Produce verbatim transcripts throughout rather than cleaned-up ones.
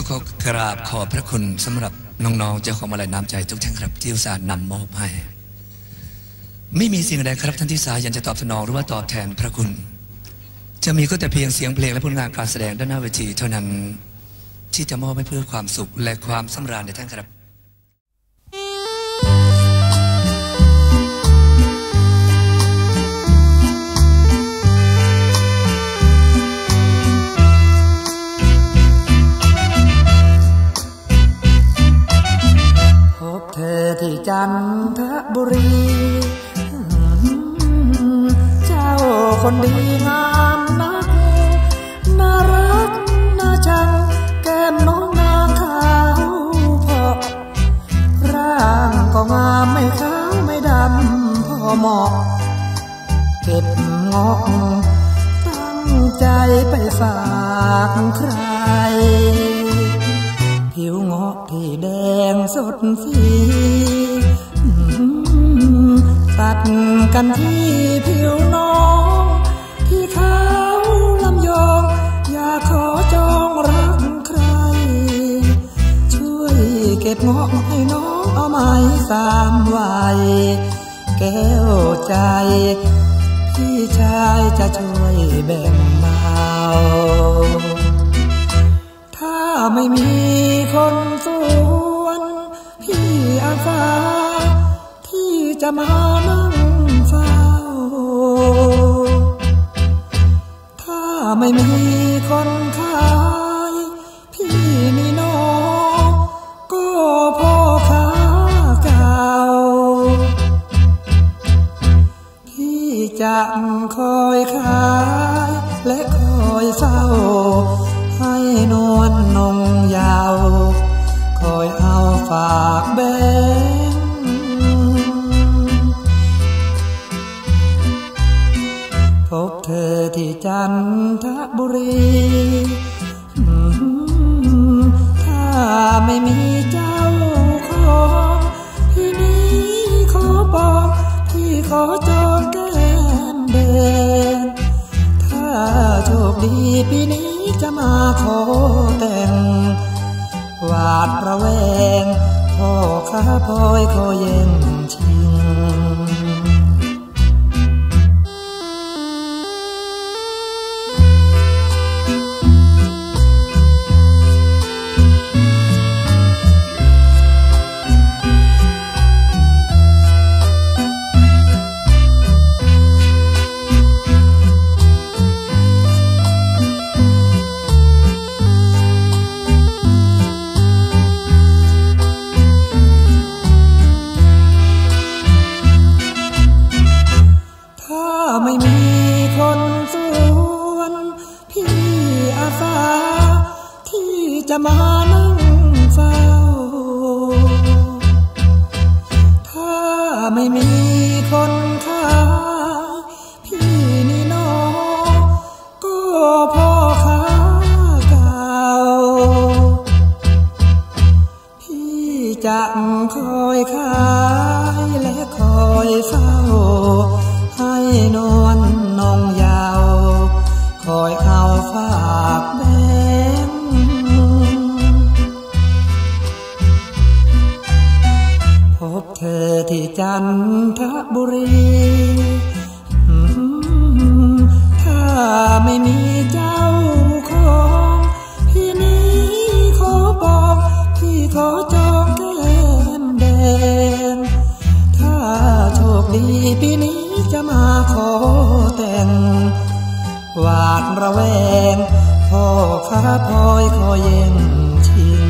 ขอกราบขอบพระคุณสำหรับน้องๆเจ้าของมาลัยน้ำใจทุกท่านครับที่อุตส่าห์นำมอบให้ไม่มีสิ่งใดครับท่านที่สายันจะตอบสนองหรือว่าตอบแทนพระคุณจะมีก็แต่เพียงเสียงเพลงและผลงานการแสดงด้านหน้าเวทีเท่านั้นที่จะมอบให้เพื่อความสุขและความสำราญในท่านครับพบเธอที่จันทบุรีเจ้าคนดีงามนักน่ารักน่าชังแก้มน้องนางขาวพอร่างก็งามไม่ขาวไม่ดำพอเหมาะเก็บงอกตั้งใจไปฝากใครผิวงอกที่แดงสดสีตัดกันที่ผิวน้องที่ขาวลำยองอยากขอจองรักใครช่วยเก็บงอกให้น้องเอาไม้สามวัยแก้วใจพี่ชายจะช่วยแบ่งเบาถ้าไม่มีคนสวนพี่อาสาที่จะมานั่งเฝ้าถ้าไม่มีคนขายพี่นี่น้องก็พ่อค้าเก่าพี่จะคอยขายและคอยเฝ้าให้นวลนงยาวคอยเอาฝากแบงพบเธอที่จันทบุรีถ้าไม่มีเจ้าของพี่นี้ขอบอกพี่ขอจองแก้มแดงถ้าโชคดีปีนี้จะมาขอแต่งหวาดระแวงพ่อข้าพลอยขอแย่งชิงไม่มีคนสวนพี่อาสาที่จะมานั่งเฝ้าถ้าไม่มีคนขายพี่นี่น้องก็พ่อค้าเก่าพี่จะคอยขายและคอยเฝ้าให้นวลนงยาวคอยเอาฝากแบงพบเธอที่จันทบุรีถ้าไม่มีเจ้าของพี่นี้ขอบอกพี่ขอจองแก้มแดงถ้าโชคดีปีนี้จะมาขอแต่งหวาดระแวงพ่อข้าพลอยขอแย่งชิง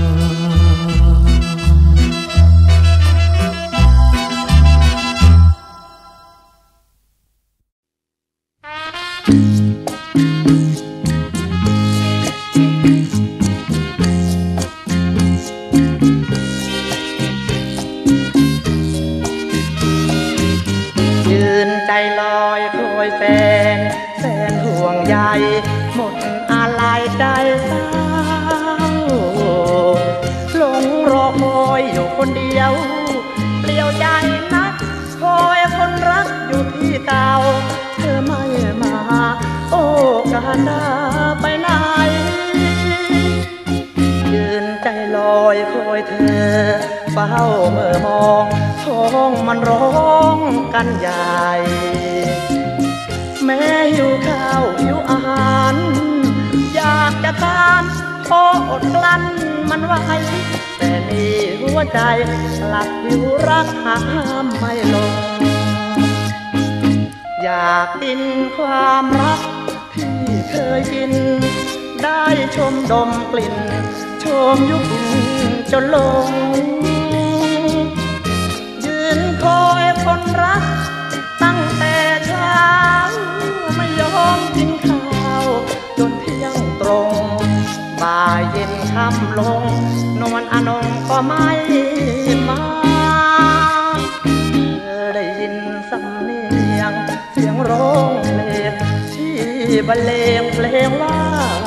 ใจลอยคอยแฟนแฟนห่วงใยหมดอะไรใจเศร้าหลงรอคอยอยู่คนเดียวเปลี่ยวใจนักคอยคนรักอยู่ที่เก่าเธอไม่มาโอ้การดาไปไหนยืนลอยคอยเธอเฝ้าเมื่อมองท้องมันร้องกันใหญ่แม้หิวข้าวหิวอาหารอยากจะทานพออดกลั้นมันไว้แต่นี่หัวใจหลับหิวรักหาห้ามไม่ลงอยากกินความรักที่เคยกินได้ชมดมกลิ่นชมยุคจนลงยืนคอยคนรักตั้งแต่เช้าไม่ยอมกินข้าวจนเที่ยงตรงบ่ายเย็นค่ำลงนวลอนงก็ไม่มาเธอได้ยินสำเนียงเสียงร้องเพลงที่บรรเลงเพลงว่า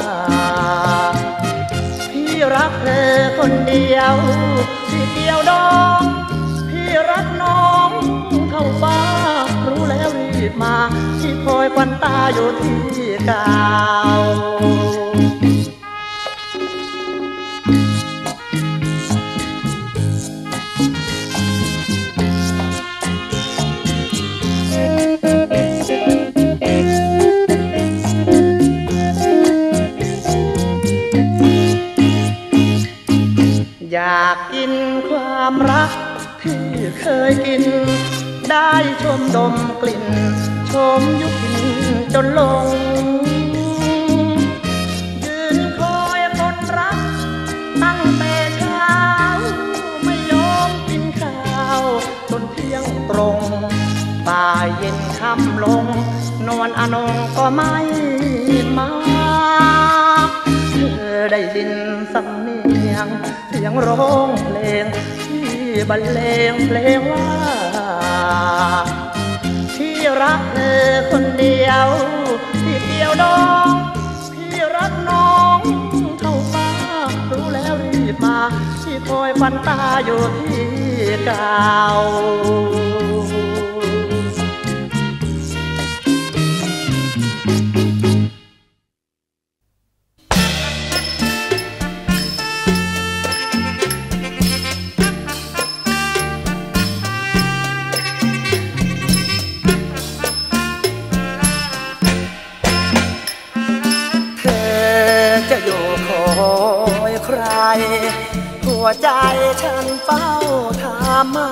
พี่รักเธอคนเดียวที่เดียวดองพี่รักน้องเท่าฟ้ารู้แล้วรีบมาที่คอยควันตาอยู่ที่เก่าอยากกินความรักที่เคยกินได้ชมดมกลิ่นชมยุพินจนลงยืนคอยคนรักตั้งแต่เช้าไม่ยอมกินข้าวจนเที่ยงตรงบ่ายเย็นค่ำลงนวลอนงก็ไม่มาเธอได้ยินสำเนียงเสียงร้องเพลงที่บรรเลงเพลงว่าที่รักเธอคนเดียวที่เดียวดองพี่รักน้องเท่าฟ้ารู้แล้วรีบมาที่คอยควันตาอยู่ที่เก่าหัวใจฉันเฝ้าถามมา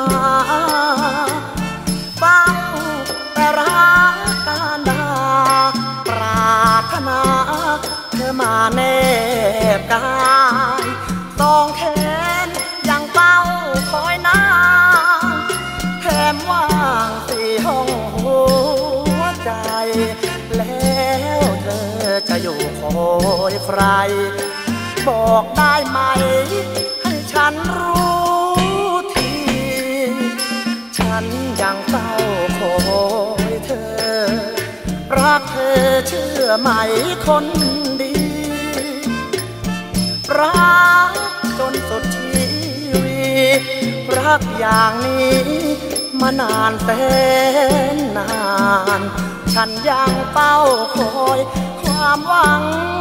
เฝ้าแต่รักการดาปรารถนาเธอมาแนบกายสองแขนยังเฝ้าคอยนานแถมว่างสี่ห้องหัวใจแล้วเธอจะอยู่คอยใครบอกได้ไหมให้ฉันรู้ทีฉันยังเฝ้าคอยเธอรักเธอเชื่อไหมคนดีรักจนสุดชีวิตรักอย่างนี้มานานแสนนานฉันยังเฝ้าคอยความหวัง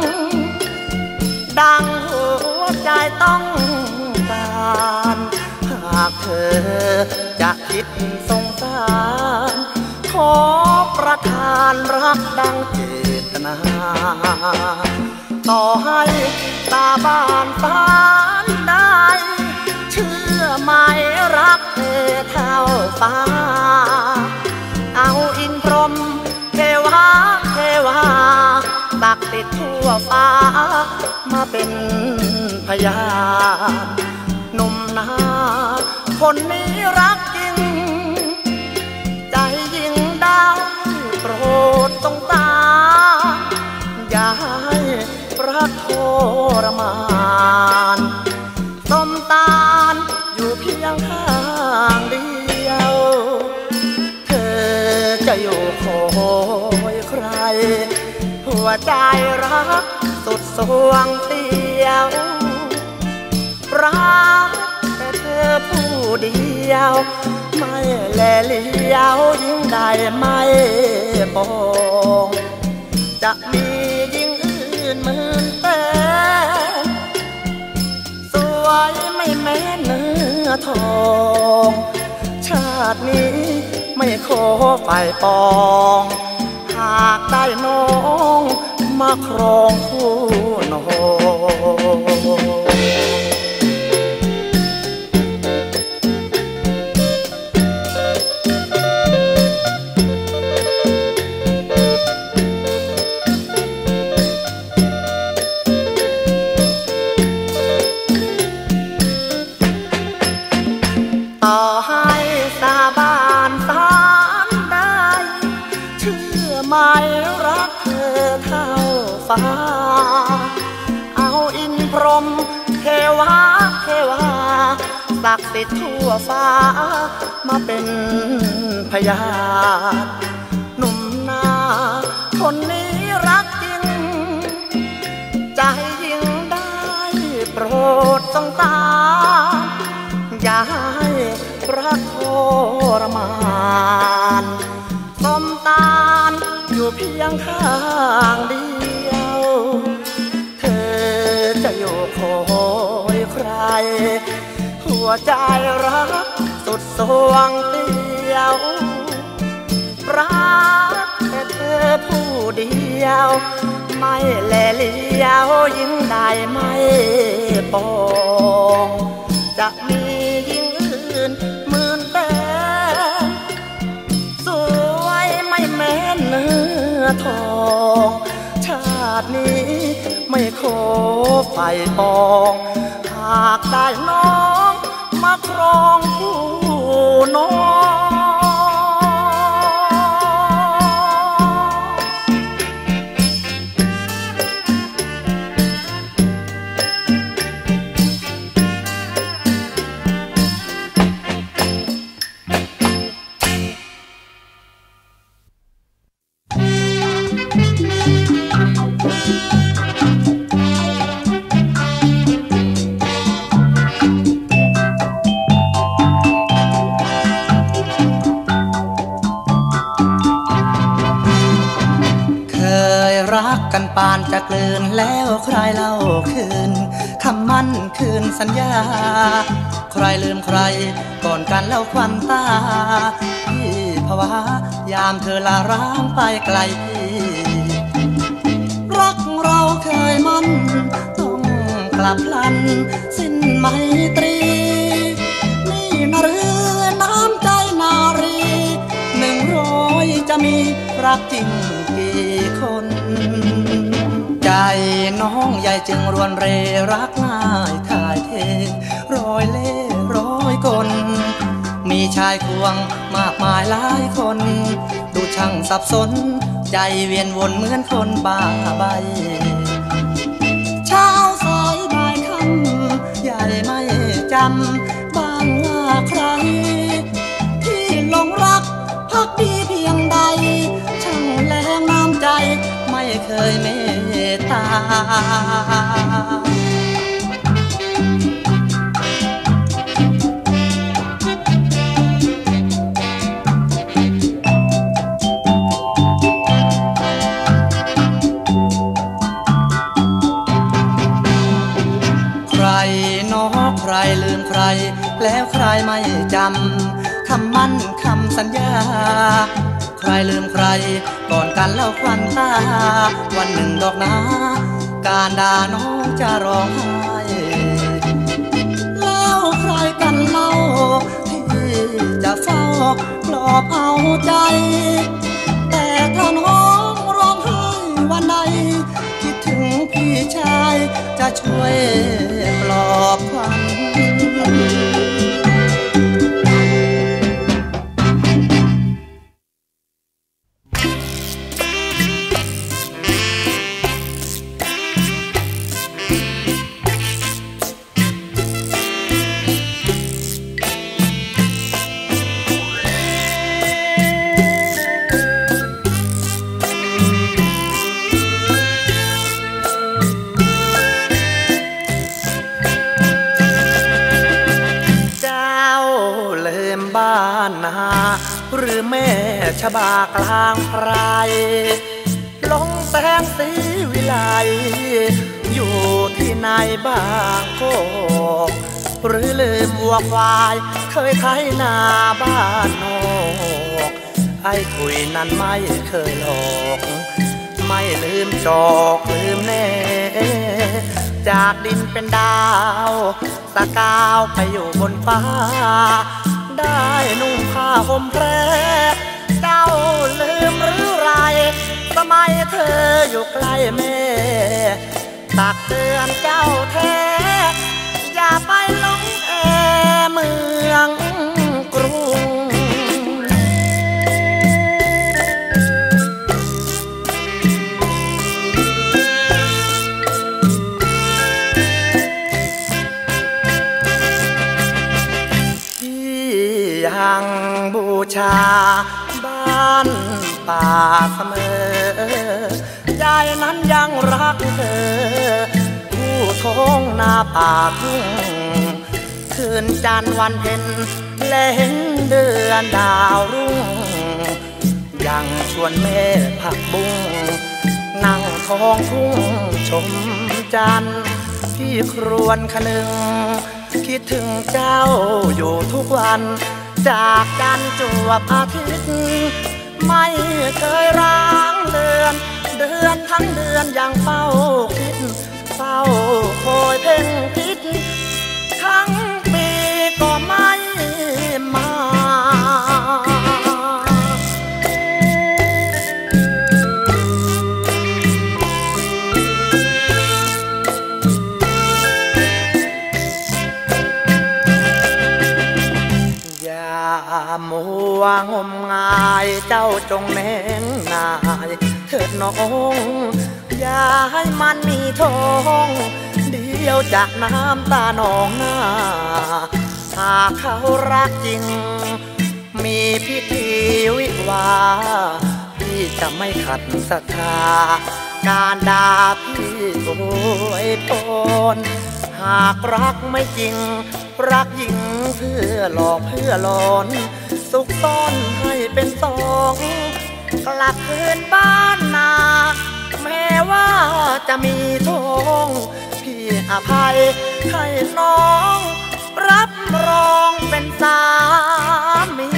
ดังหัวใจต้องการหากเธอจะคิดสงสารขอประทานรักดังเจตนาต่อให้ตาบ้านตาได้เชื่อไหมรักเธอเท่าฟ้าเอาอินพรหมเทวาเทวาตักติดทั่วฟ้ามาเป็นพยานหนุ่มนาคนนี้รักจริงใจยิ่งได้โปรดสงสารอย่าให้รักทรมานต้มตาลอยู่เพียงข้างเดียวเธอจะอยู่คอยใครหัวใจรักสุดสวงเตียวรักแต่เธอผู้เดียวไม่แลเลี้ยวยิ่งได้ไม่ปองจะมียิ่งอื่นหมื่นแต่ส่ววยไม่แม้เนื้อทองชาตินี้ไม่ขอไปปองหากได้น้องมาครองคู่นอนต่อให้สาบานสารใดเชื่อไหมรักเธอเท่าฟ้าเอาอินพรหมเทวาเทวาศักดิ์สิทธิ์ทั่วฟ้ามาเป็นพยานหนุ่มนาคนนี้รักจริงใจยิ่งได้โปรดสงสารอย่าให้รักทรมานสมตานอยู่เพียงข้างเดียวเธอจะอยู่คอยใครหัวใจรักสุดสวงเดียวรักแต่เธอผู้เดียวไม่แลเลี้ยวยิ่งได้ไม่ปองจะมียิ่งอื่นหมื่นแต่สวยไม่แม้เนื้อทองชาตินี้ไม่ขอไฟปองหากได้น้องมาครองคู่น้องกันปานจะกลืนแล้วใครเล่าคืนคำมั่นคืนสัญญาใครลืมใครก่อนกันแล้วควันตาพี่ภาวะยามเธอลาร้างไปไกลรักเราเคยมันต้องกลับพลันสิ้นไมตรีนี่นาเรือน้ำใจนารีหนึ่งร้อยจะมีรักจริงกี่คนใจน้องใหญ่จึงรวนเรรักง่ายถ่ายเทร้อยเล่ร้อยคนมีชายควงมากมายหลายคนดูช่างสับสนใจเวียนวนเหมือนคนบ้าใบเช้าสายบ่ายค่ำใหญ่ไม่จำบ้างว่าใครที่หลงรักพักดีเพียงใดช่างแรงน้ำใจไม่เคยเมตตาใครน้อใครลืมใครแล้วใครไม่จำคำมั่นคำสัญญาใครลืมใครก่อนกันเล่าควันตาวันหนึ่งดอกนาการด่าน้องจะร้องไห้แล้วใครกันเล่าที่จะเฝ้าปลอบเอาใจแต่ถ้าน้องร้องไห้วันใดคิดถึงพี่ชายจะช่วยปลอบควันหรือแม่ชบากลางไพรลงแสงสีวิไลอยู่ที่ไหนบ้างก็หรือลืมวัวควายเคยไถนาบ้านนอกไอ้คุยนั้นไม่เคยหลอกไม่ลืมจอกลืมแน่จากดินเป็นดาวสกาวไปอยู่บนฟ้าได้นุ่งผ้าห่มแพรเจ้าลืมหรือไรสมัยเธออยู่ใกล้แม่ตักเตือนเจ้าแท้อย่าไปหลงแอเมืองกรุงยังบูชาบ้านป่าเสมอยายนั้นยังรักเธอผู้ท้องนาป่าทุ่งคืนจันทร์วันเพ็ญและเห็นเดือนดาวรุ่งยังชวนแม่ผักบุ้งนั่งท้องทุ่งชมจันทร์ที่ครวญคะนึงคิดถึงเจ้าอยู่ทุกวันจากจันทร์จวบอาทิตย์ไม่เคยร้างเดือนเดือนทั้งเดือนยังเฝ้าคิดเฝ้าคอยเพ่งพิษทั้งปีก็ไม่มามัวงมงายเจ้าจงแน่งนายเถิดน้องอย่าให้มันมีท้องเดียวจากน้ำตาหนองหน้าหากเขารักจริงมีพิธีวิวาพี่จะไม่ขัดศรัทธาการด่าพี่โวยพรหากรักไม่จริงรักหญิงเพื่อหลอกเพื่อหลอนสุขซ่อนให้เป็นสองกลับคืนบ้านนาแม้ว่าจะมีท้องพี่อภัยให้น้องรับรองเป็นสามี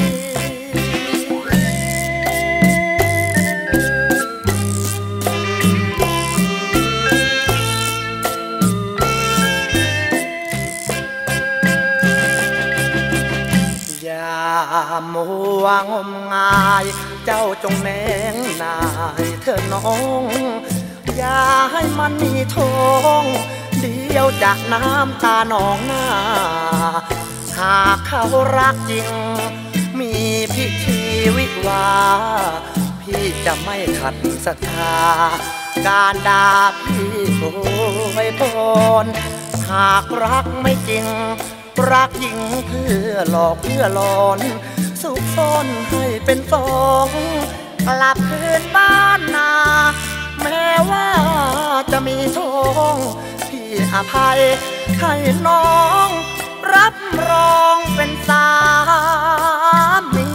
มัวงมงายเจ้าจงแน่งนายเธอน้องอย่าให้มันมีท้องเดียวจากน้ำตาหนองหน้าหากเขารักจริงมีพิธีวิวาพี่จะไม่ขัดศรัทธาการด่าพี่โวยพรหากรักไม่จริงรักหญิงเพื่อหลอกเพื่อหลอนสุขซ่อนให้เป็นสองกลับคืนบ้านนาแม้ว่าจะมีท้องพี่อภัยให้น้องรับรองเป็นสามี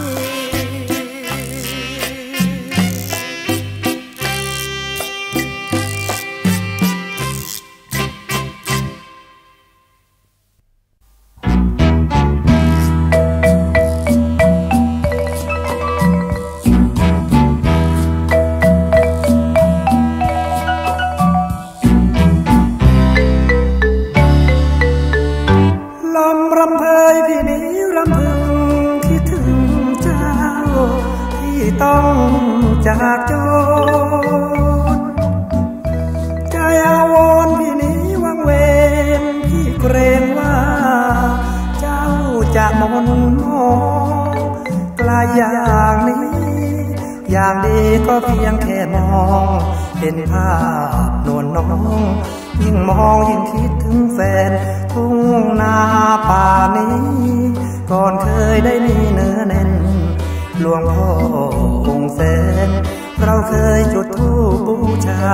ต้องจากจนใจอาวรณ์พี่นี้วังเวงพี่เกรงว่าเจ้าจะมนมองไกลอย่างนี้อย่างดีก็เพียงแค่มองเห็นภาพนวลน้องยิ่งมองยิ่งคิดถึงแฟนทุ่งนาป่านี้ก่อนเคยได้มีเนื้อแน่นหลวงพ่อองค์แสนเราเคยจุดธูปบูชา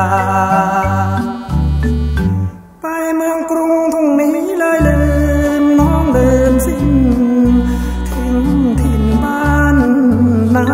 ไปเมืองกรุงทุ่งนี้เลยลืมน้องลืมสิ้นทิ้งถิ่นบ้านนา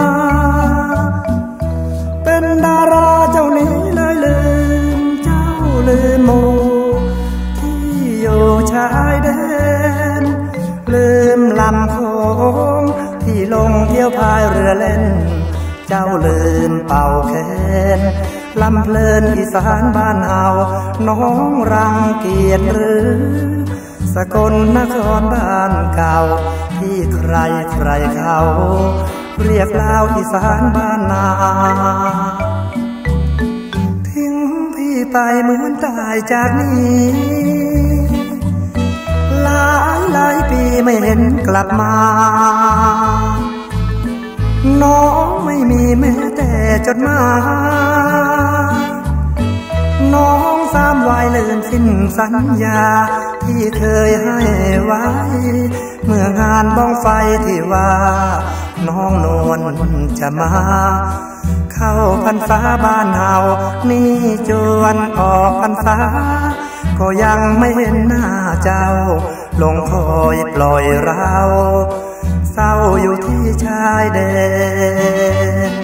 เป็นดาราเจ้านี้เลยลืมเจ้าลืมโมที่อยู่ชชายแดนลืมลำโขงที่ลงเที่ยวพายเรือเล่นเจ้าลืมเป่าแคนลำเพลินอีสานบ้านเฮาน้องรังเกียจหรือสกลนครบ้านเก่าที่ใครใครเขาเรียกลาวอีสานบ้านนาทิ้งพี่ไปเหมือนตายจากนี้หลายหลายปีไม่เห็นกลับมาน้องไม่มีแม้แต่จดหมายน้องสามวัยลืมสิ้นสัญญาที่เคยให้ไว้เมื่องานบ้องไฟที่ว่าน้องนวลจะมาเข้าพรรษาบ้านเฮานี่จวนออกพรรษาก็ยังไม่เห็นหน้าเจ้าลงคอยปล่อยเราเศร้าอยู่ที่ชายแดน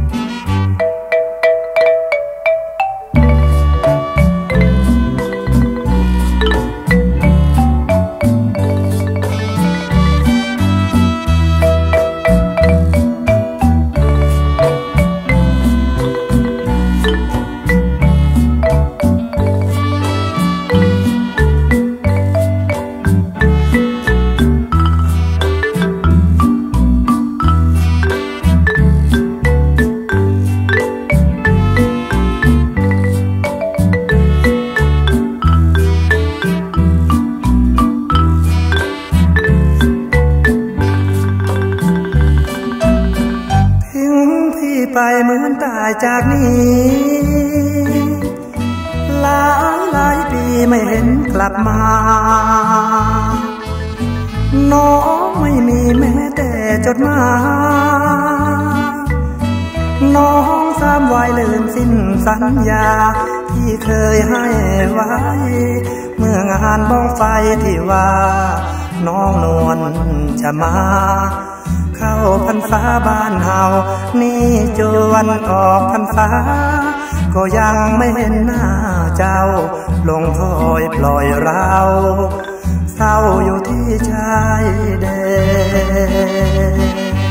จากนี้หลายหลายปีไม่เห็นกลับมาน้องไม่มีแม้แต่จดหมายน้องสามวัยลืมสิ้นสัญญาที่เคยให้ไว้เมื่องานบ้องไฟที่ว่าน้องนวลจะมาเข้าพรรษาบ้านเฮานี่จวนออกพรรษาก็ยังไม่เห็นหน้าเจ้าลงคอยปล่อยเราเศร้าอยู่ที่ชายแดน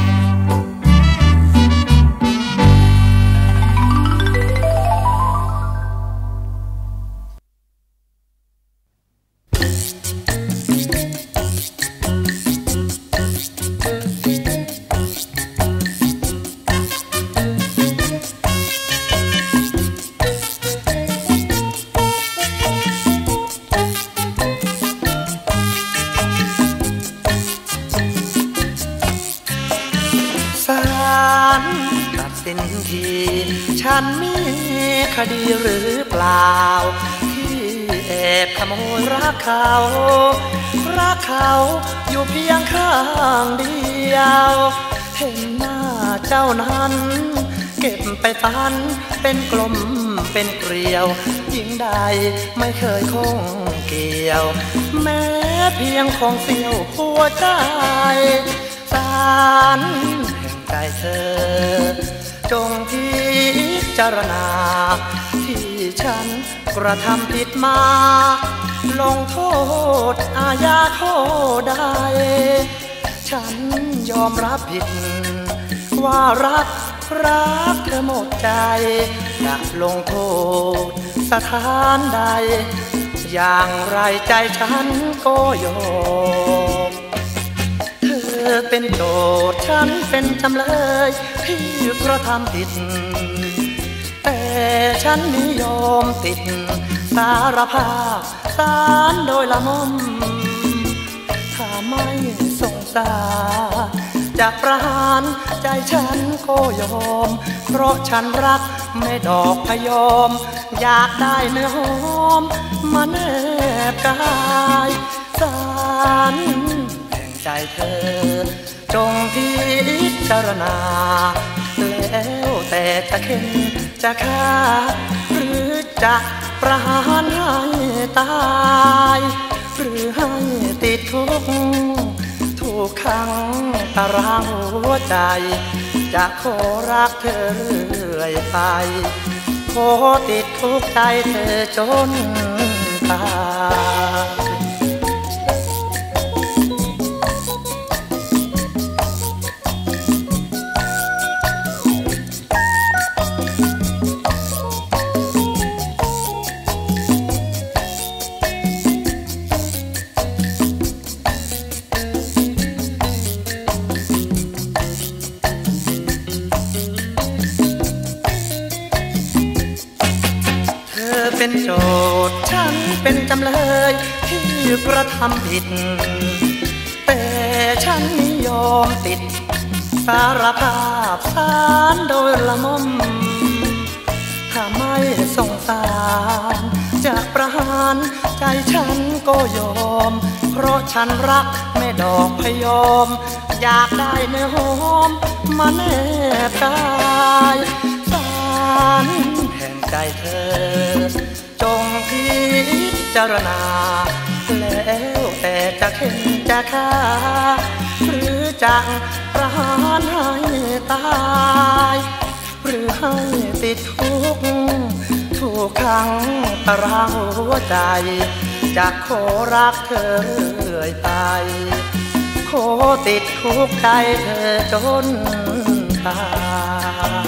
ฉันมีคดีหรือเปล่าที่แอบขโมยรักเขารักเขาอยู่เพียงข้างเดียวเห็นหน้าเจ้านั้นเก็บไปตันเป็นกลมเป็นเกลียวยิ่งใดไม่เคยคงเกี่ยวแม้เพียงของเสี้ยวหัวใจสารแห่งใจเธอจงพิจารณาที่ฉันกระทำผิดมาลงโทษอาญาข้อใดฉันยอมรับผิดว่ารักรักเธอหมดใจจะลงโทษสถานใดอย่างไรใจฉันก็ยอมเธอเป็นโจทย์ฉันเป็นจำเลยที่กระทำผิดแต่ฉันนิยมติดสารภาพศาลโดยละมุมถ้าไม่สงสารจะประหารใจฉันก็ยอมเพราะฉันรักแม่ดอกพยอมอยากได้เนื้อหอมมาแนบกายสารแห่งใจเธอจงพิจารณาแล้วแต่จะเข็นจะฆ่าหรือจะประหารให้ตายหรือให้ติดคุกถูกขังตารางหัวใจจะขอรักเธอเรื่อยไปขอติดคุกใจเธอจนตายเป็นจำเลยที่กระทำผิดแต่ฉันไม่ยอมติดสารภาพศาลโดยละม่อมถ้าไม่สงสารจะประหารใจฉันก็ยอมเพราะฉันรักแม่ดอกพยอมอยากได้เนื้อหอมมาแนบกายศาลแห่งใจเธอจงพิจารณาแล้วแต่จะเข็นจะฆ่าหรือจะประหารให้ตายหรือให้ติดคุกถูกขังตารางหัวใจจะขอรักเธอเรื่อยไปขอติดคุกใจเธอจนตาย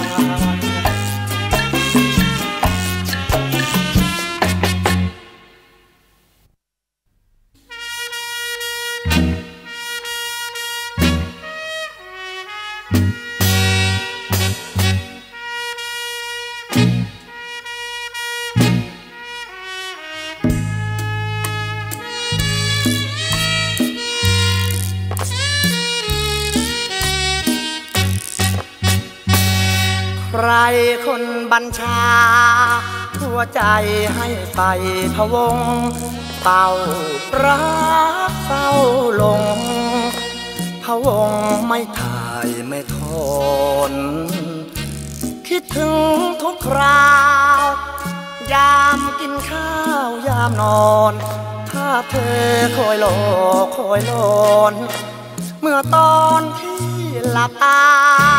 ใครคนบัญชาหัวใจให้ไปพะวงเฝ้ารักเฝ้าลงพะวงไม่ถ่ายไม่ทนคิดถึงทุกคราว ยามกินข้าวยามนอนภาพเธอคอยหลอกคอยหลอนเมื่อตอนที่หลับตา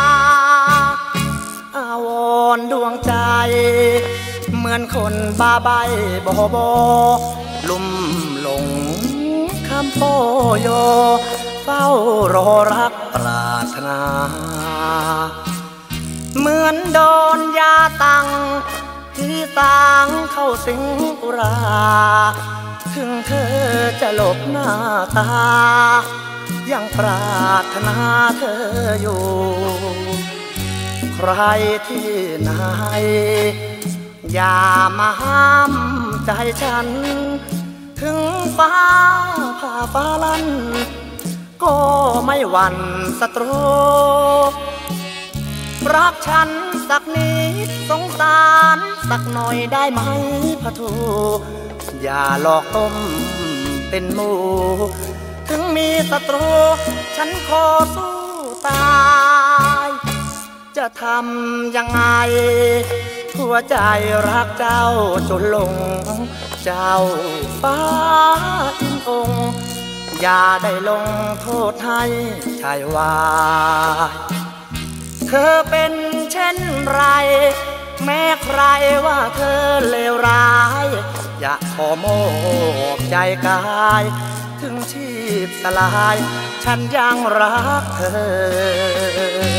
อาวรดวงใจเหมือนคนบ้าใบบอบอลุ่มหลงคำโปโยเฝ้ารอรักปรารถนาเหมือนโดนยาตังที่ต่างเข้าสิงอุราถึงเธอจะหลบหน้าตายังปรารถนาเธออยู่ใครที่ไหนอย่ามาห้ามใจฉันถึงฟ้าผ่าฟ้าลั่นก็ไม่หวั่นศัตรูรักฉันสักนิดสงสารสักหน่อยได้ไหมพะทูอย่าหลอกต้มเป็นหมูถึงมีศัตรูฉันขอสู้ตายจะทำยังไงหัวใจรักเจ้าจนหลงเจ้าฟ้าอินองค์อย่าได้ลงโทษให้ชายวายเธอเป็นเช่นไรแม้ใครว่าเธอเลวร้ายอยากขอมอบใจกายถึงชีพสลายฉันยังรักเธอ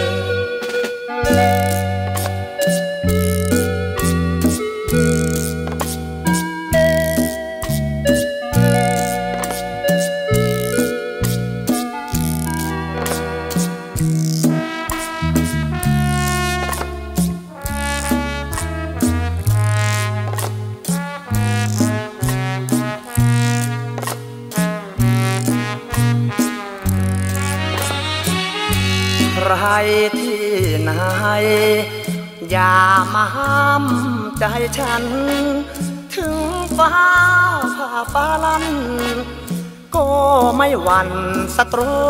ใครที่ไหนอย่ามาห้ามใจฉันถึงฟ้าผ่าฟ้าลั่นก็ไม่หวั่นศัตรู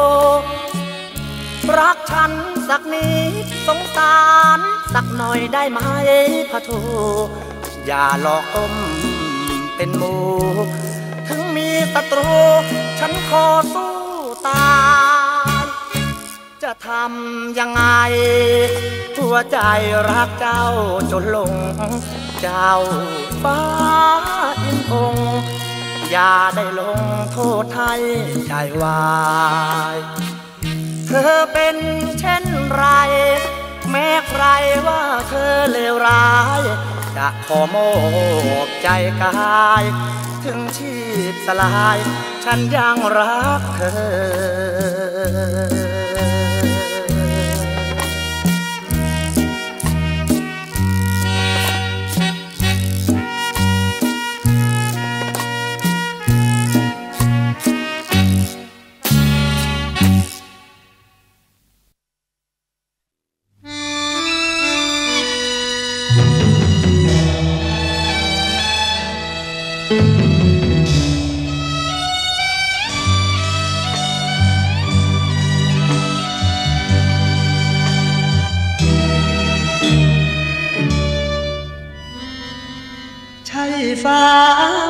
รักฉันสักนิดสงสารสักหน่อยได้ไหมพะทูอย่าหลอกต้มเป็นหมูถึงมีศัตรูฉันขอสู้ตายจะทำยังไงหัวใจรักเจ้าจนหลงเจ้าฟ้าอินองค์อย่าได้ลงโทษให้ใจวายเธอเป็นเช่นไรแม้ใครว่าเธอเลวร้ายจะขอมอบใจกายถึงชีพสลายฉันยังรักเธอ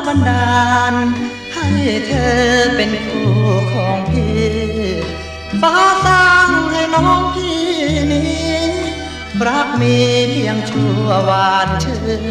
บันดาลให้เธอเป็นคู่ของพี่ฟ้าสร้างให้น้องพี่นี้รักมีเพียงชั่ววานชื่น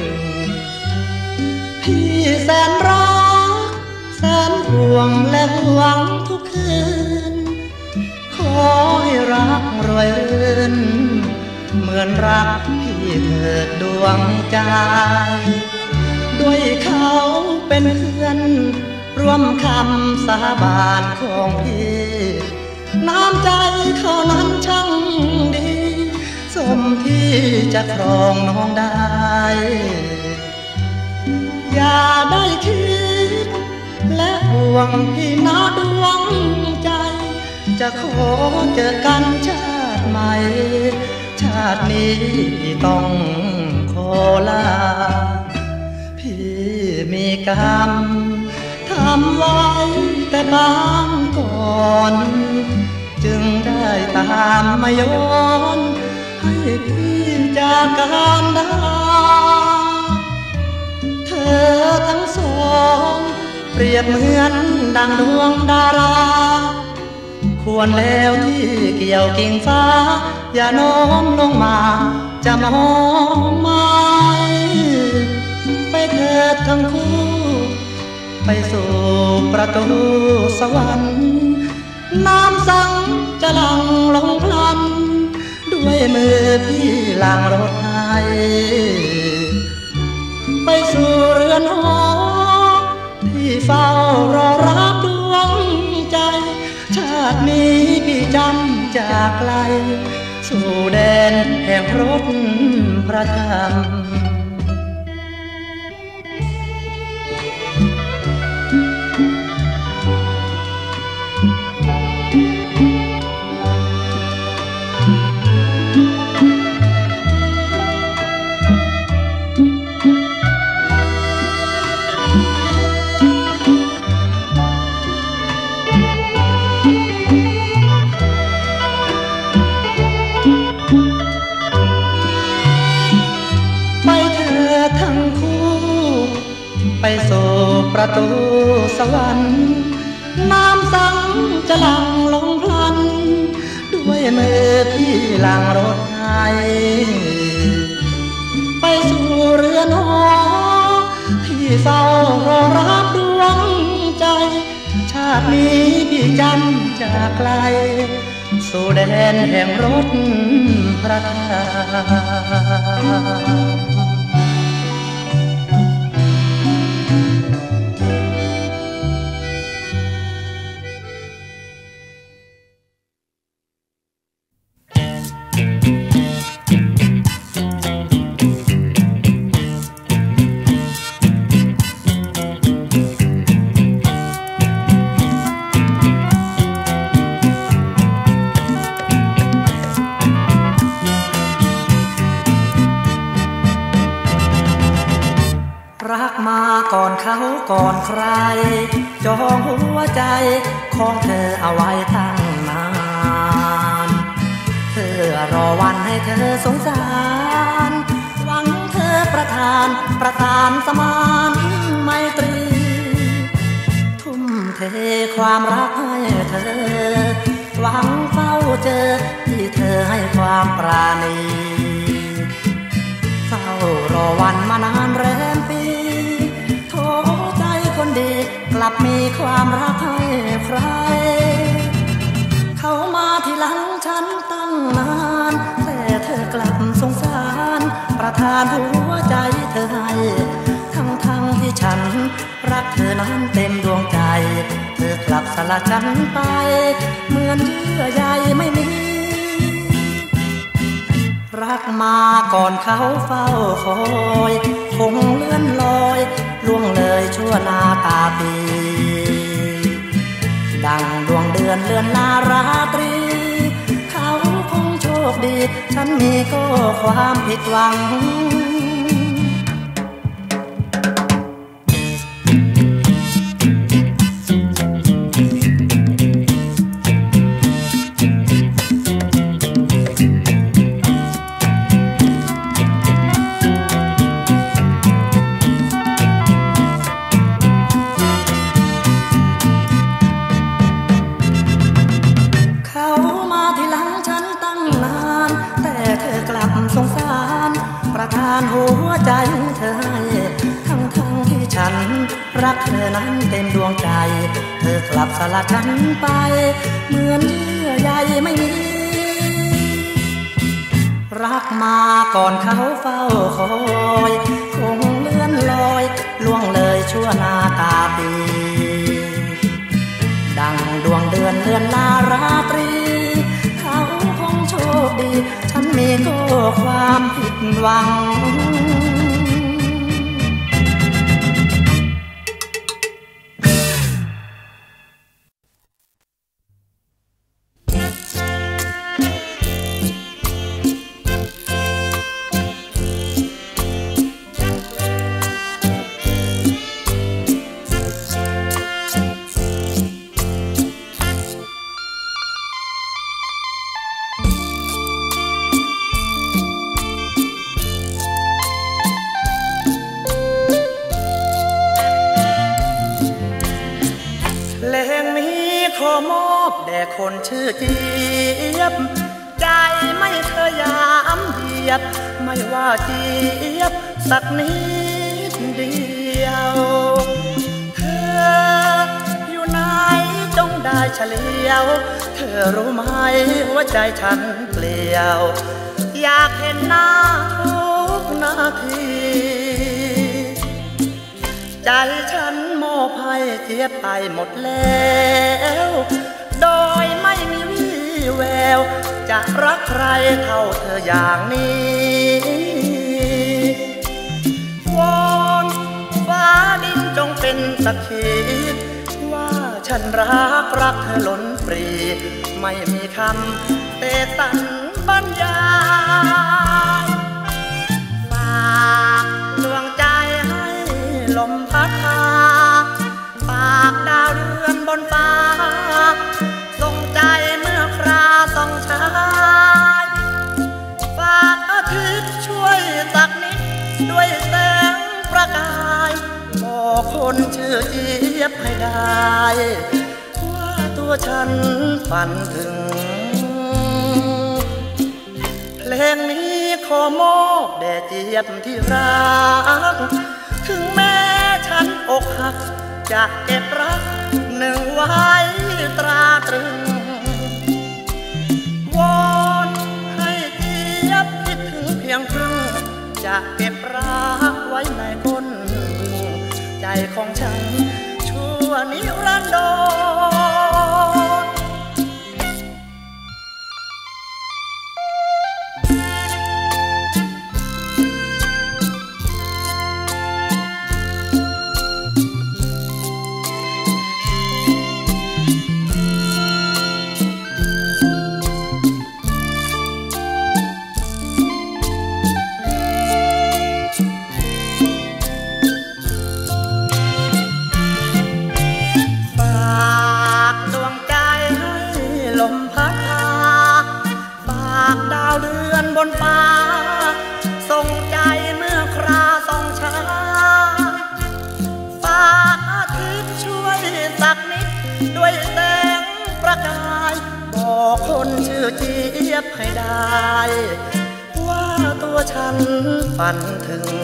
พี่แสนรักแสนห่วงและหวังทุกคืนขอให้รักรวยรื่นเหมือนรักพี่เถิดดวงใจด้วยเขาเป็นเพื่อนร่วมคำสาบานของพี่น้ำใจเขานั้นช่างดีสมที่จะครองน้องได้อย่าได้คิดและห่วงพี่นาดวงใจจะขอเจอกันชาติใหม่ชาตินี้ต้องขอลาพี่มีกรรมทำไว้แต่บางก่อนจึงได้ตามมาย้อนให้พี่จากกันดาเธอทั้งสองเปรียบเหมือนดังดวงดาราควรแล้วที่เกี่ยวกิ่งฟ้าอย่าโน้มลงมาจะมองไม่ไปเถิดทั้งคู่ไปสู่ประตูสวรรค์น้ำสังจะหลั่งลงพลันด้วยมือพี่ล้างรถให้ไปสู่เรือนหอที่เฝ้ารอรับดวงใจชาตินี้พี่จำจากไกลสู่แดนแห่งรถพระธรรมไปสู่ประตูสวรรค์น้ำสังจะหลั่งลงพลันด้วยมือพี่ล้างรถให้ไปสู่เรือนหอที่เฝ้ารอรับดวงใจชาตินี้พี่จำจากไกลสู่แดนแห่งรถพระธรรมรักมาก่อนเขาก่อนใครจองหัวใจของเธอเอาไว้ตั้งนานเพื่อรอวันให้เธอสงสารหวังเธอประทานประทานสมานไมตรีทุ่มเทความรักให้เธอหวังเฝ้าเจอที่เธอให้ความปราณีเฝ้ารอวันมานานแรมปีโทใจคนดีกลับมีความรักให้ใครเขามาที่หลังฉันตั้งนานแต่เธอกลับสงสารประทานหัวใจเธอให้ทั้งทั้งที่ฉันรักเธอนั้นเต็มดวงใจเธอกลับสละฉันไปเหมือนเยื่อใยไม่มีรักมาก่อนเขาเฝ้าคอยคงเลื่อนลอยล่วงเลยชั่วนาตาปีดังดวงเดือนเลื่อนลาราตรีเขาคงโชคดีฉันมีก็ความผิดหวังเใจเธอให้ทั้งทั้งที่ฉันรักเธอนั้นเต็มดวงใจเธอกลับสลัดฉันไปเหมือนเยื่อใยไม่มีรักมาก่อนเขาเฝ้าคอยคงเลื่อนลอยล่วงเลยชั่วนาตาปีดังดวงเดือนเลือนลาราตรีเขาคงโชคดีฉันมีก็ความผิดหวังคนชื่อเจี๊ยบใจไม่เคยยามเหยียบไม่ว่าเจี๊ยบสักนิดเดียวเธออยู่ไหนจงได้เฉลียวเธอรู้ไหมหัวใจฉันเปลี่ยวอยากเห็นหน้าทุกนาทีใจฉันมอบให้เจี๊ยบไปหมดแล้วโดยไม่มีวี่แววจะรักใครเท่าเธออย่างนี้วอนฟ้าดินจงเป็นสักขีว่าฉันรักรักเธอล้นปรีไม่มีคำเตะตันบรรยายฝากดวงใจให้ลมพัดพาฝากดาวเดือนบนฟ้าส่งใจเมื่อคราส่องชายฝากอาทิตย์ช่วยสักนิดด้วยแสงประกายบอกคนชื่อเจี๊ยบให้ได้ว่าตัวฉันฝันถึงเพลงนี้ขอมอบแด่เจี๊ยบที่รักถึงแม้ฉันอกหักจะเก็บรักหนึ่งไว้ตราตรึงวอนให้เจี๊ยบคิดถึงเพียงครึ่งจะเก็บรักไว้ในก้นใจของฉันชั่วนิรันดรบนฟ้าส่งใจเมื่อคราส่องชายฝากอาทิตย์ช่วยสักนิดด้วยแสงประกายบอกคนชื่อเจี๊ยบให้ได้ว่าตัวฉันฝันถึง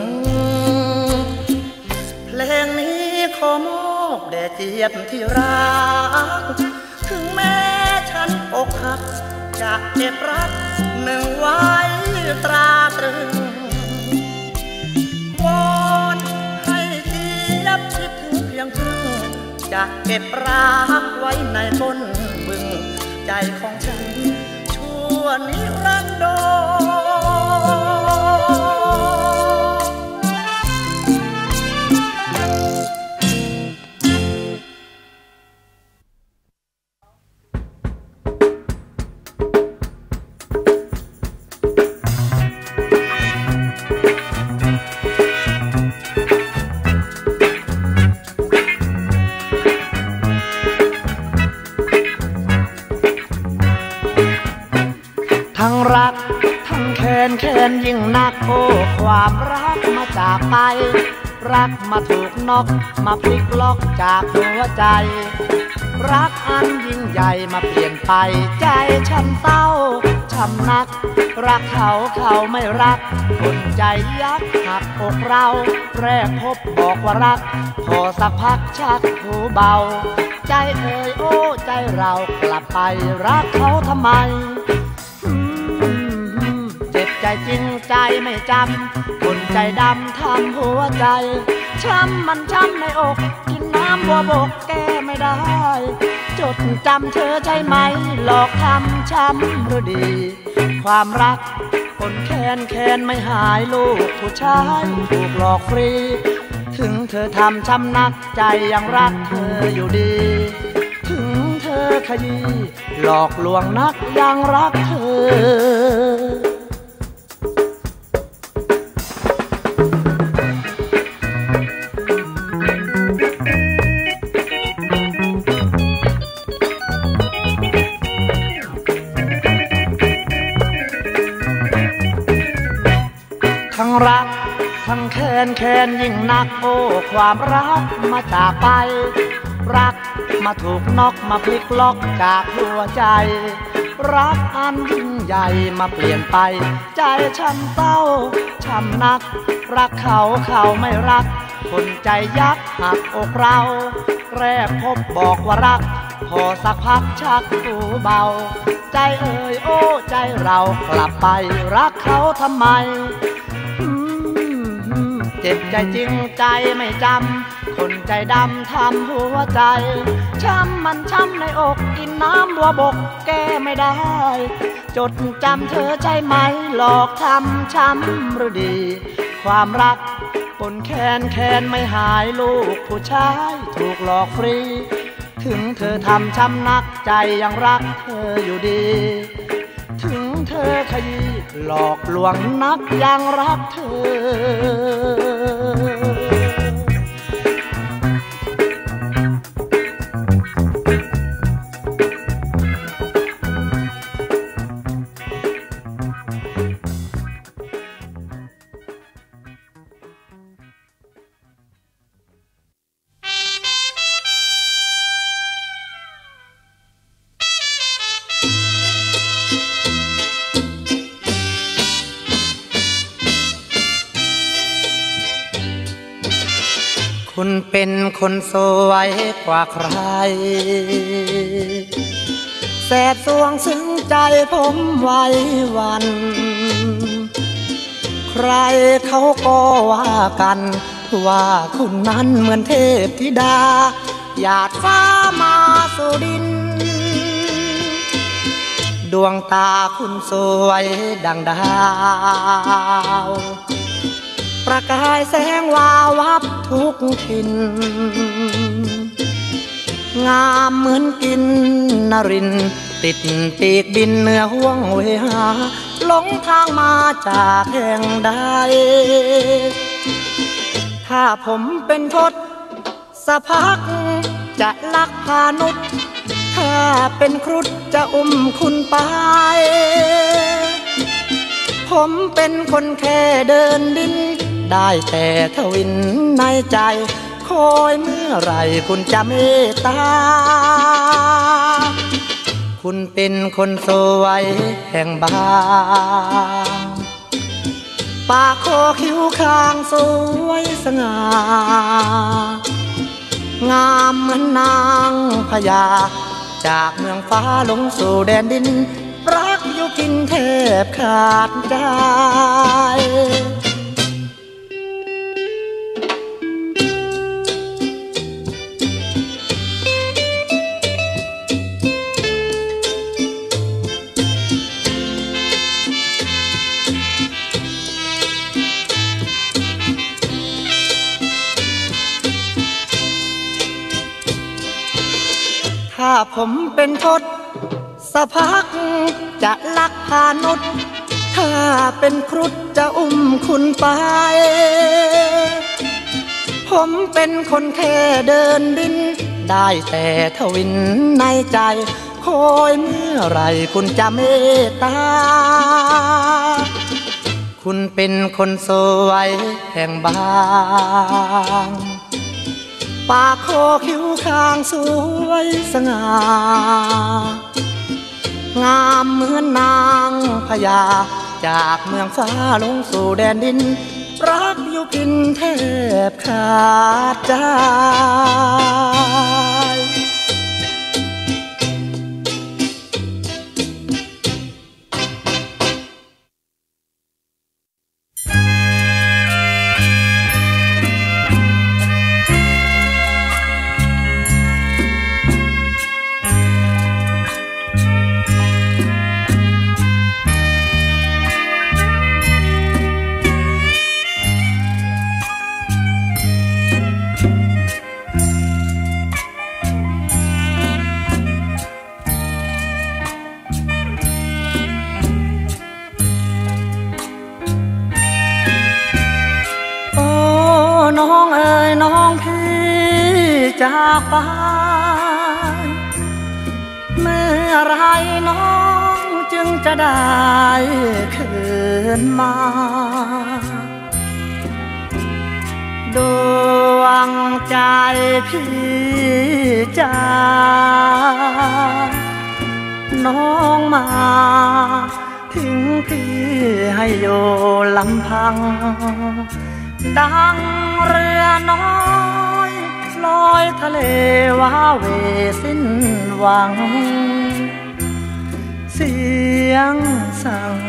เพลงนี้ขอมอบแด่เจี๊ยบที่รักถึงแม้ฉันอกหักจะเก็บรักหนึ่งไว้ตราตรึงวอนให้เจี๊ยบคิดถึงเพียงครึ่งจะเก็บรักไว้ในก้นบึงใจของฉันชั่วนิรันดทั้งรักทั้งแค้นแค้นยิ่งนักโอ้ความรักมาจากไปรักมาถูกนกมาพลิกล็อกจากหัวใจรักอันยิ่งใหญ่มาเปลี่ยนไปใจฉันเศร้าช้ำนักรักเขาเขาไม่รักคนใจยักหักอกเราแรกพบบอกว่ารักพอสักพักชักหูเบาใจเอ่ยโอ้ใจเรากลับไปรักเขาทำไมเจ็บใจจริงใจไม่จำคนใจดำทำหัวใจช้ำมันช้ำในอกกินน้ำบัวบกแก้ไม่ได้จดจำเธอใช่ไหมหลอกทำช้ำหรือดีความรักคนแค้นแค้นไม่หายลูกผู้ชายถูกหลอกฟรีถึงเธอทำช้ำนักใจยังรักเธออยู่ดีถึงเธอขยี้หลอกลวงนักยังรักเธอทั้งรักทั้งแค้นแค้นยิ่งนักโอ้ความรักมาจากไปรักมาถูกน็อกมาพลิกล็อกจากหัวใจรักอันยิ่งใหญ่มาเปลี่ยนไปใจช้ำเศร้าช้ำนักรักเขาเขาไม่รักคนใจยักหักอกเราแรกพบบอกว่ารักพอสักพักชักหูเบาใจเอ่ยโอ้ใจเรากลับไปรักเขาทำไมเจ็บใจจริงใจไม่จำคนใจดำทำหัวใจช้ำมันช้ำในอกกินน้ำบัวบกแก้ไม่ได้จดจำเธอใช่ไหมหลอกทำช้ำหรือดีความรักปนแค้นแค้นไม่หายลูกผู้ชายถูกหลอกฟรีถึงเธอทำช้ำนักใจยังรักเธออยู่ดีถึงเธอขยี้หลอกลวงนักยังรักเธอคุณเป็นคนสวยกว่าใครแสบสวงซึ้งใจผมไว้วันใครเขาก็ว่ากันว่าคุณนั้นเหมือนเทพธิดาหยาดฟ้ามาสู่ดินดวงตาคุณสวยดังดาวประกายแสงวาววับทุกถิ่นงามเหมือนกินนรินติดปีกบินเหนือห้วงเวหาหลงทางมาจากแห่งใดถ้าผมเป็นทศสะพักจะลักพานุษถ้าเป็นครุฑจะอุ้มคุณไปผมเป็นคนแค่เดินดินได้แต่ทวินในใจคอยเมื่อไรคุณจะเมตตาคุณเป็นคนสวยแห่งบางปากคอคิ้วคางสวยสง่างามเหมือนนางพญาจากเมืองฟ้าลงสู่แดนดินรักอยู่กินแทบขาดใจถ้าผมเป็นทศสะพักจะลักพานุษถ้าเป็นครุฑจะอุ้มคุณไปผมเป็นคนแค่เดินดินได้แต่ทวินในใจคอยเมื่อไรคุณจะเมตตาคุณเป็นคนสวยแห่งบางปากคอคิ้วคางสวยสง่างามเหมือนนางพญาจากเมืองฟ้าลงสู่แดนดินรักอยู่กินแทบขาดใจจากไปเมื่อไรน้องจึงจะได้คืนมาดวงใจพี่จ๋าน้องมาทิ้งพี่ให้อยู่ลำพังดังเรือน้อยลอยทะเลว้าเวสิ้นหวังเสียงสั่ง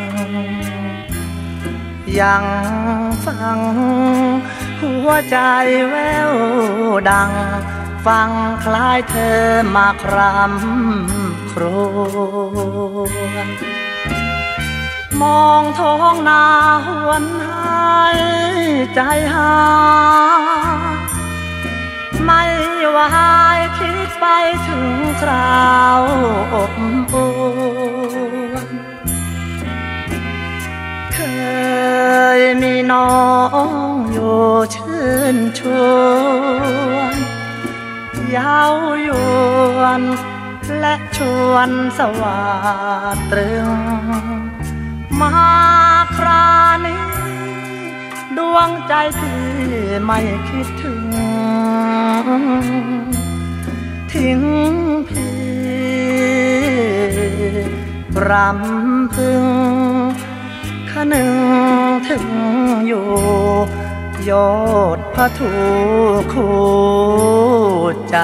ยังฟังหัวใจแววดังฟังคล้ายเธอมาครำครวญมองท้องนาหวนหายใจหาไม่วายคิดไปถึงคราวอบอุ่นเคยมีน้องอยู่ชื่นชวนเย้ายวนและชวนสวาดตรึงมาครานี้ดวงใจพี่ไม่คิดถึงทิ้งพี่รำพึงขนึงถึงอยู่ยอดพระถูคู่ใจ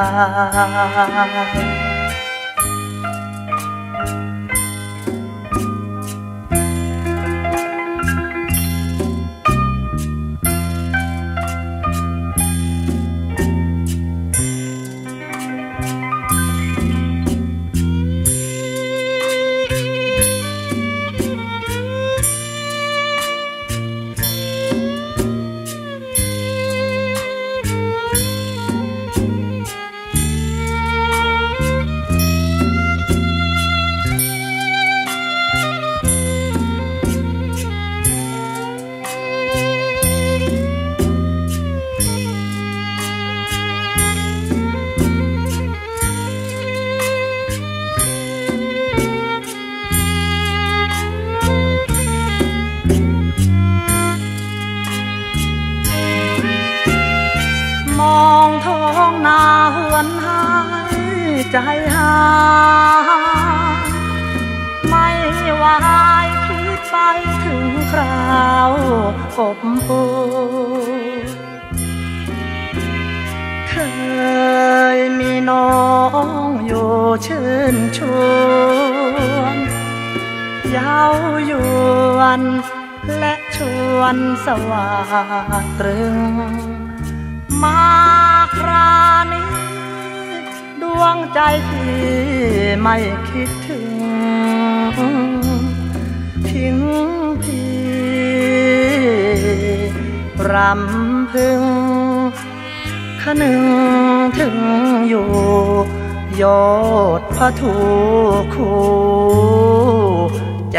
ใจหาไม่วายคิดไปถึงคราวอบอุ่นเคยมีน้องอยู่ชื่นชวนเย้ายวนและชวนสวาดตรึงมาครานี้ดวงใจพี่ไม่คิดถึงทิ้งพี่รำพึงขนึงถึงอยู่ยอดพระถูคู่ใจ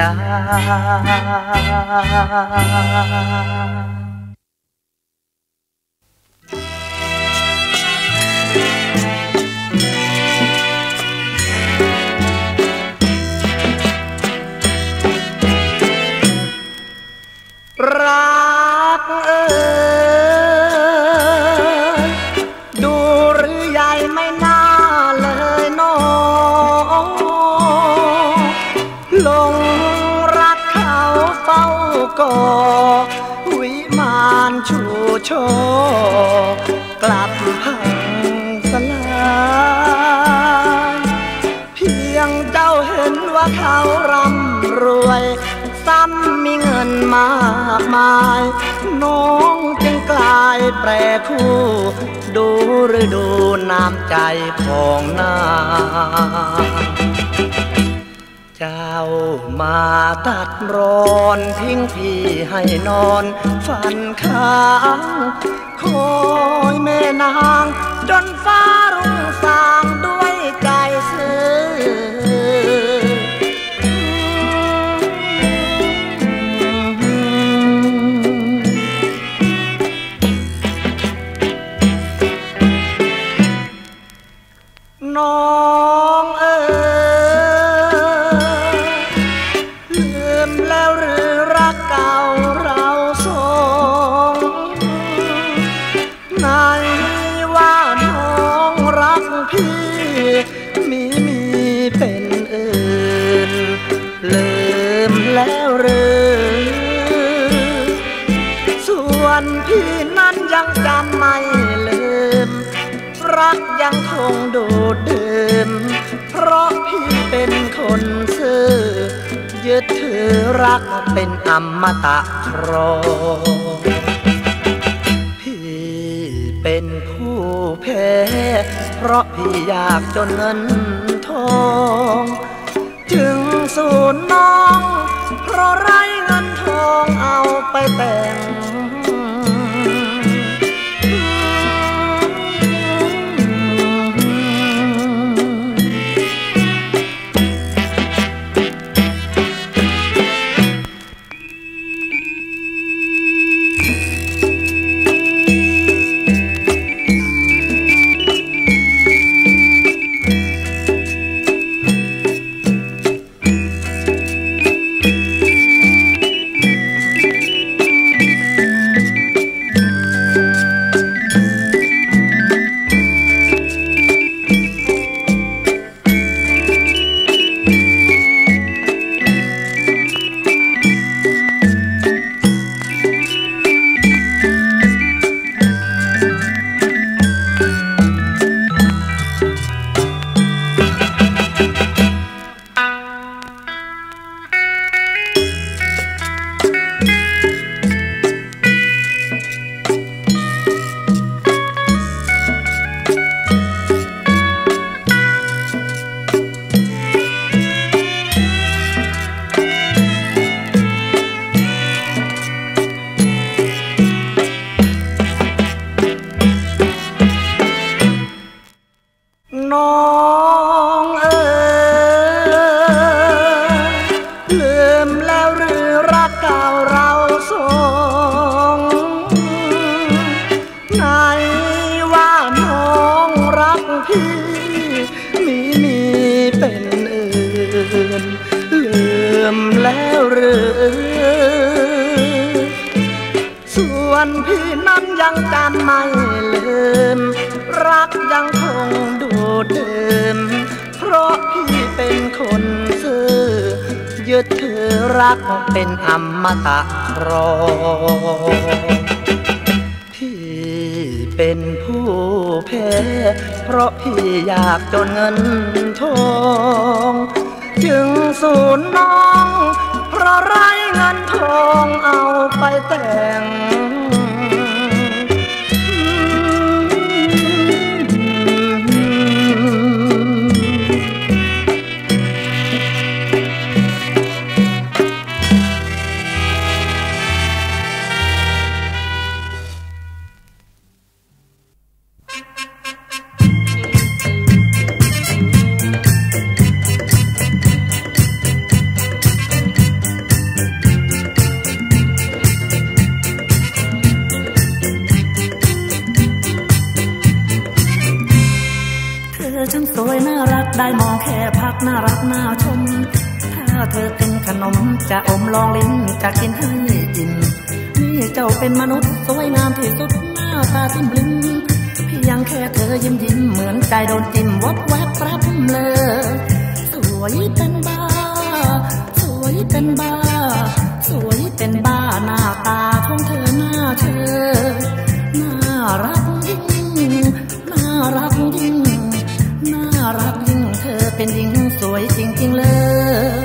รักเอ่ยดูหรือใหญ่ไม่น่าเลยน้องก่อวิมานชูโชกลับพังสลายเพียงเจ้าเห็นว่าเขาร่ำรวยซ้ำมีเงินมากมายน้องจึงกลายแปรคู่ดูหรือดูน้ำใจของนางเจ้ามาตัดรอนทิ้งพี่ให้นอนฝันค้างคอยแม่นางจนฟ้ารุ่งสางด้วยใจซื่อน้องเอ๋ยลืมแล้วหรือรักเก่าเราสองไหนว่าน้องรักพี่มีมีเป็นอื่นลืมแล้วหรือส่วนพี่นั้นยังจำไม่ลืมรักยังคงดูดดื่มเพราะพี่เป็นคนซื่อยึดถือรักเป็นอมตะครองพี่เป็นผู้แพ้เพราะพี่อยากจนเงินทองจึงสูญน้องเพราะไร้เงินทองเอาไปแต่งน้องเอ๋ยลืมแล้วหรือรักเก่าเราสองไหนว่าน้องรักพี่มีมีเป็นอื่นลืมแล้วหรือส่วนพี่นั้นยังจำไม่ลืมรักยังคงดูเดิมเพราะพี่เป็นคนซื่อยึดถือรักเป็นอมตะครองพี่เป็นผู้แพ้เพราะพี่อยากจนเงินทองจึงสูญน้องเพราะไร้เงินทองเอาไปแต่งฉันสวยน่ารักได้มองแค่พักน่ารักน่าชมถ้าเธอเป็นขนมจะอมลองลิ้นจะกินให้อิ่มนี่เจ้าเป็นมนุษย์สวยงามที่สุดหน้าตาจิ้มลิ้มเพียงแค่เธอยิ้มยิ้มเหมือนใจโดนจิ้มวับแวบแปรบเลยสวยเป็นบ้าสวยเป็นบ้าสวยเป็นบ้าหน้าตาของเธอหน้าเธอน่ารักยิ่งน่ารักยิ่งน่ารักยิ่งเธอเป็นหญิงสวยจริงๆเลย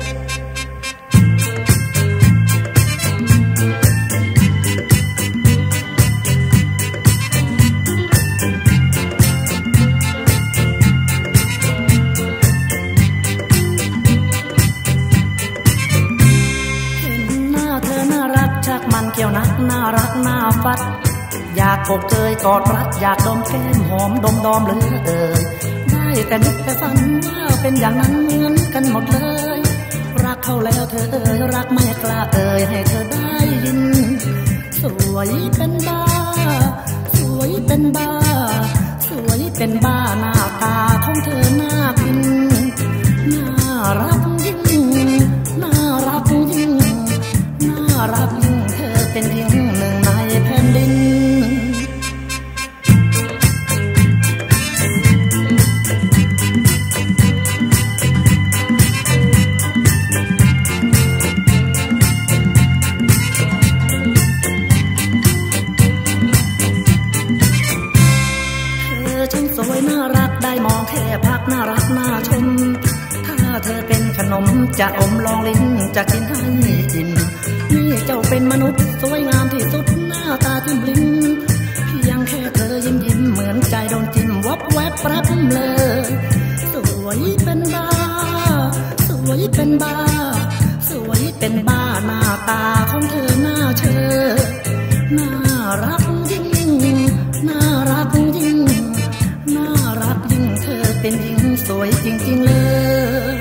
มันเกี่ยวนักน่ารักน่าฟัดอยากกบเกยกอดรัดอยากดมแก้มหอมดมดอมเหลือเอ่ยได้แต่นึกแต่ฝันว่าเป็นอย่างนั้นเหมือนกันหมดเลยรักเขาแล้วเธอเอ่ยรักไม่กล้าเอ่ยให้เธอได้ยินสวยเป็นบ้าสวยเป็นบ้าสวยเป็นบ้าหน้าตาของเธอน่ากินน่ารักยิ่งน่ารักยิ่งน่ารักยิ่งเธอเป็นหญิงหนึ่งในแผ่นดินเธอช่างสวยน่ารักได้มองแค่พักน่ารักน่าชมถ้าเธอเป็นขนมจะอมลองลิ้นจะกินให้อิ่มนี่เจ้าเป็นมนุษย์สวยงามที่สุดหน้าตาจิ้มลิ้มเพียงแค่เธอยิ้มยิ้มเหมือนใจโดนจิ้มวับแวบแปรบเลยสวยเป็นบ้าสวยเป็นบ้าสวยเป็นบ้าหน้าตาของเธอหน้าเชอน่ารักยิ่งน่ารักยิ่งน่ารักยิ่งเธอเป็นหญิงสวยจริงๆเลย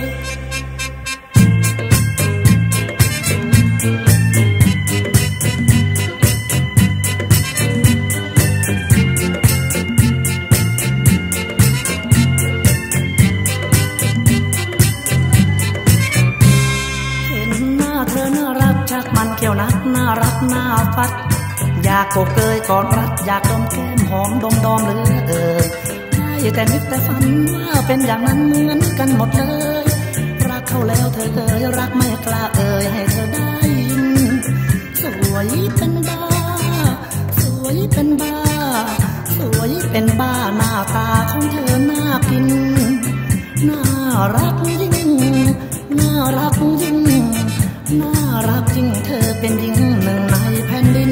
มันเกี่ยวนักน่ารักน่าฟัดอยากโกเกยกอดรัดอยากดมแก้มหอมดมดอมเหลือเอ่ยได้แต่นึกแต่ฝันว่าเป็นอย่างนั้นเหมือนกันหมดเลยรักเขาแล้วเธอเอ่ยรักไม่กล้าเอ่ยให้เธอได้ยินสวยเป็นบ้าสวยเป็นบ้าสวยเป็นบ้าหน้าตาของเธอน่ากินน่ารักยิ่งน่ารักยิ่งน่ารักยิ่งเธอเป็นหญิงหนึ่งในแผ่นดิน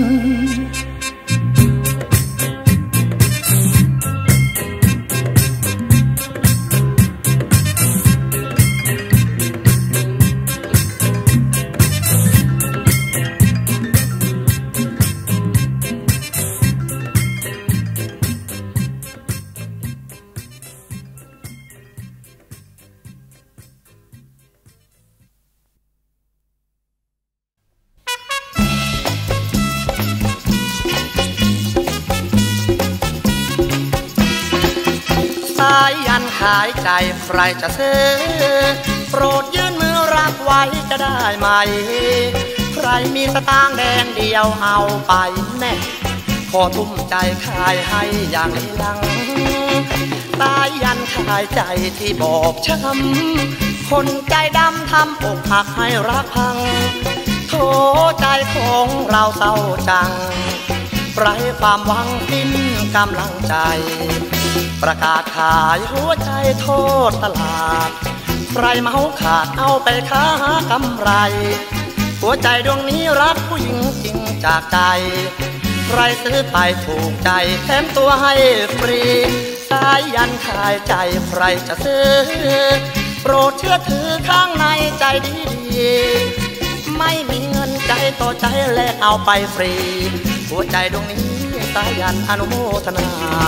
สายยันขายใจใครจะซื้อโปรดยื่นมือรับไว้จะได้ไหมใครมีสตางค์แดงเดียวเอาไปแน่ขอทุ่มใจขายให้อย่างลังสายยันขายใจที่บอกช้ำคนใจดำทำอกหักให้รักพังโถใจของเราเศร้าจังไร้ความหวังสิ้นกำลังใจประกาศขายหัวใจโทษตลาดใครเมาขาดเอาไปค้ากำไรหัวใจดวงนี้รักผู้หญิงจริงจากใจใครซื้อไปถูกใจแถมตัวให้ฟรีสายยันขายใจใครจะซื้อโปรดเชื่อถือข้างในใจดีๆไม่มีเงินใจต่อใจแลกเอาไปฟรีหัวใจดวงนี้สายยันอนุโมทนา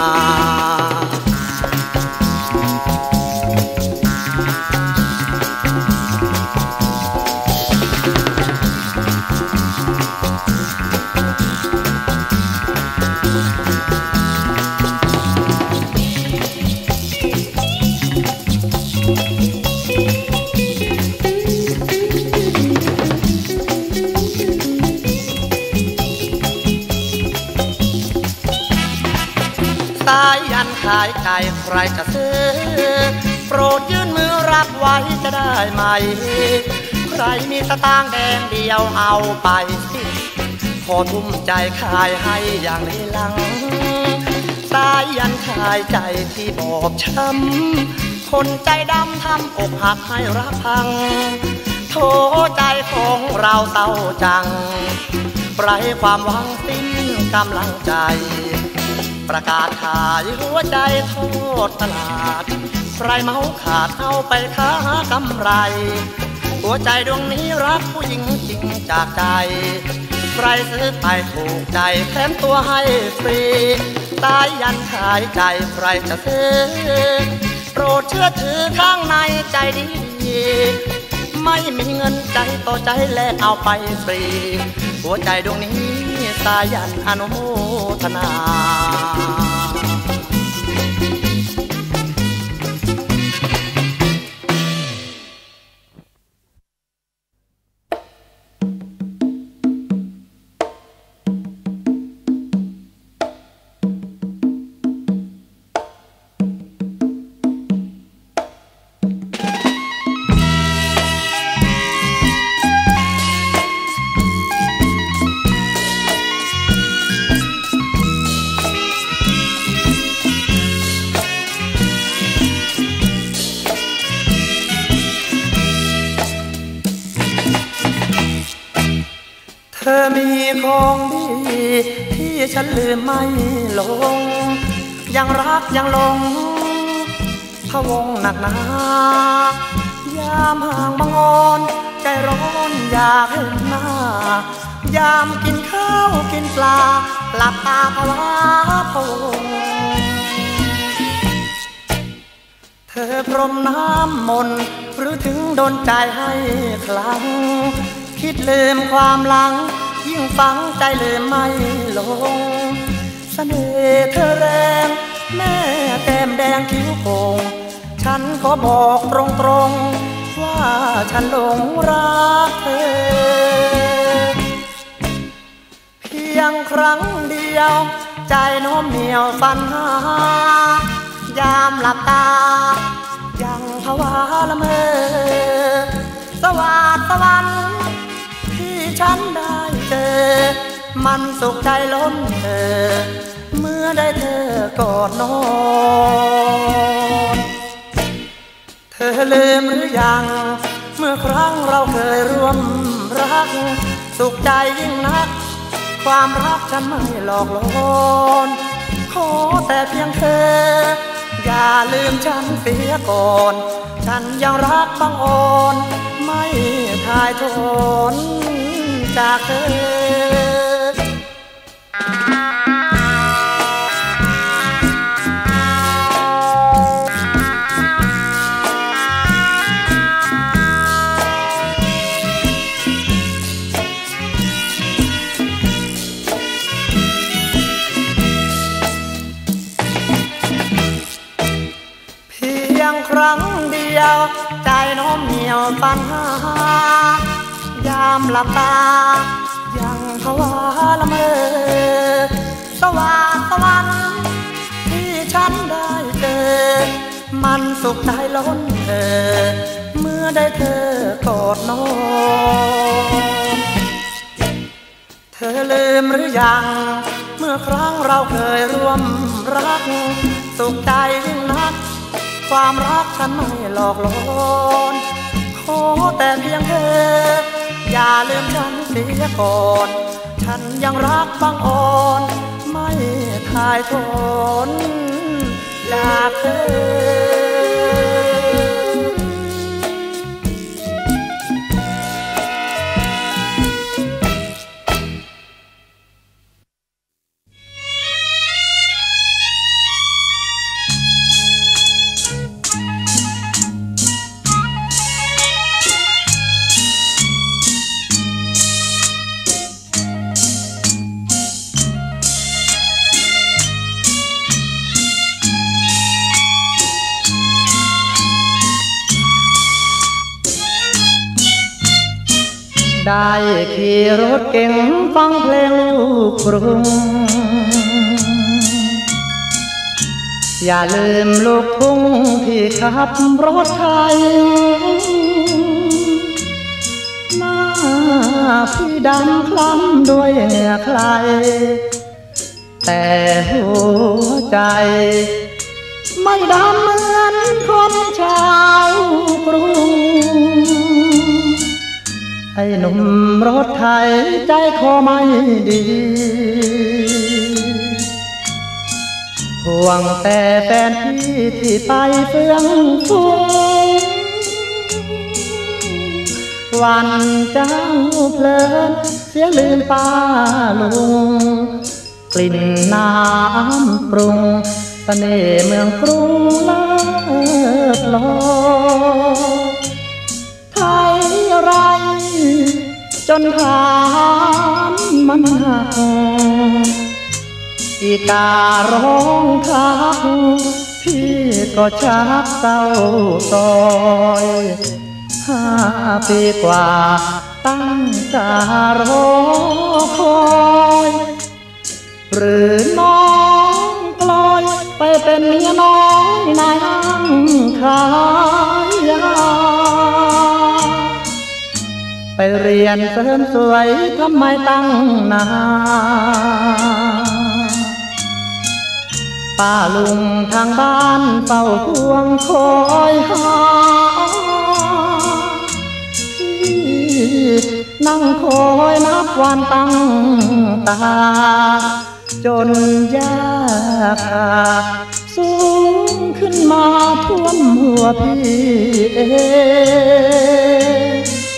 สายยันขายไก่ใครจะซื้อโปรดยื่นมือรับไว้จะได้ไหมขใครมีสตางค์แดงเดียวเอาไปสิพอทุ่มใจขายให้อย่างในหลังสายยันขายใจที่บอบช้ำคนใจดำทำอกหักให้รักพังโถใจของเราเศร้าจังไร้ความหวังสิ้นกำลังใจประกาศขายหัวใจโทษตลาดใครเมาขาดเอาไปค้ากำไรหัวใจดวงนี้รักผู้หญิงจริงจากใจใครซื้อไปถูกใจแถมตัวให้ฟรีตายยันขายใจใครจะซื้อโปรดเชื่อถือข้างในใจดีไม่มีเงินใจต่อใจแลกเอาไปฟรีหัวใจดวงนี้สายันอนุโมทนาเธอมีของดีที่ฉันลืมไม่ลงยังรักยังหลงพะวงหนักหนายามห่างบังอ่อนใจร้อนอยากเห็นหน้ายามกินข้าวกินปลาหลับตาภาวะพะวงเธอพรมน้ำมนต์หรือถึงโดนใจให้คลั่งคิดลืมความหลังยิ่งฝังใจลืมไม่ลงเสน่ห์เธอแรงแม่แก้มแดงคิ้วโป่งฉันขอบอกตรงๆว่าฉันหลงรักเธอเพียงครั้งเดียวใจโน้มเหนียวฝันหายามหลับตายังภาวะละเมอสวาดสวรรค์ที่ฉันได้เจอมันสุขใจล้นเธอเมื่อได้เธอกอดนอนเธอลืมหรือยังเมื่อครั้งเราเคยร่วมรักสุขใจยิ่งนักความรักฉันไม่หลอกลวงขอแต่เพียงเธออย่าลืมฉันเสียก่อนฉันยังรักบังอ่อนไม่ทายทนจากเธอเพียงครั้งเดียวใจโน้มเหนียวฝันหายามหลับตายังภาวะละเมอสว่างสวรรค์ที่ฉันได้เจอมันสุขใจล้นเธอเมื่อได้เธอกอดนอนเธอลืมหรือยังเมื่อครั้งเราเคยร่วมรักสุขใจยิ่งนักความรักฉันไม่หลอกลวงขอแต่เพียงเธออย่าลืมฉันเสียก่อนฉันยังรักบังอ่อนไม่ทายทนจากเธอ ได้ขี่รถเก่งฟังเพลงลูกกรุงอย่าลืมลูกทุ่งที่ขับรถไทยพี่ดำคล้ำด้วยเหงื่อใครแต่หัวใจไม่ดำเหมือนคนชาวกรุงไอ้หนุ่มรถไถใจคอไม่ดีห่วงแต่แฟนพี่ที่ไปเฟื่องฟูวันเจ้าเพลินเสียลืมป้าลุงกลิ่นน้ำปรุงเสน่ห์เมืองกรุงเลิศลอยไทยไรจนผ่านมันหักอีการ้องทักพี่ก็ชักเศร้าซอยห้าปีกว่าตั้งตารอคอยหรือน้องกลอยไปเป็นเมียน้อยนายห้างขายยาไปเรียนเสริมสวยทำไมตั้งนานป้าลุงทางบ้านเฝ้าพวงคอยหานั่งคอยนับวันตั้งตาจนยากสูงขึ้นมาท่วมหัวพี่เอง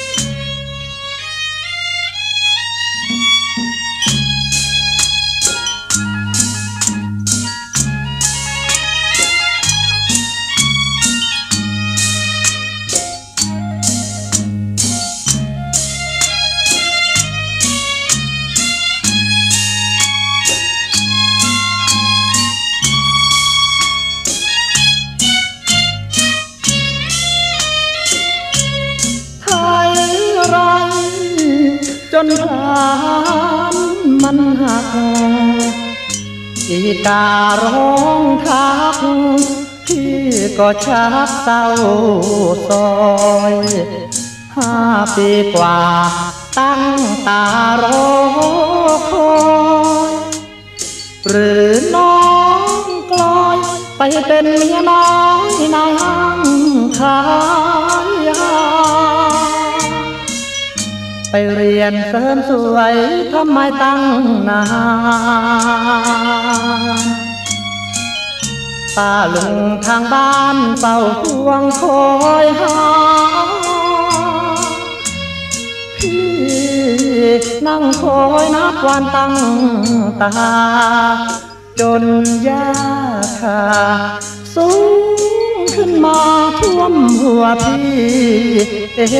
จนผ่านมันหักอีการ้องทักพี่ก็ชักเศร้าซอยห้าปีกว่าตั้งตารอคอยหรือน้องกลอยไปเป็นเมียน้อยนายห้างขายยาไปเรียนเสริมสวยทำไมตั้งนานป้าลุงทางบ้านเฝ้าพวงคอยหาพี่นั่งคอยนับวันตั้งตาจนยากขาสูงขึ้นมาท่วมหัวพี่เอ